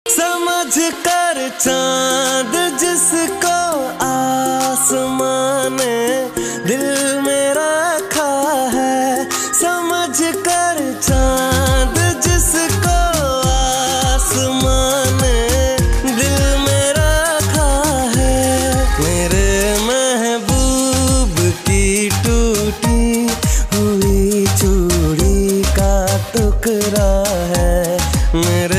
समझ कर चांद जिसको आसमान ने दिल में रखा है, समझ कर चांद जिसको आसमान ने दिल में रखा है। मेरे महबूब की टूटी हुई चूड़ी का टुकड़ा है, मेरे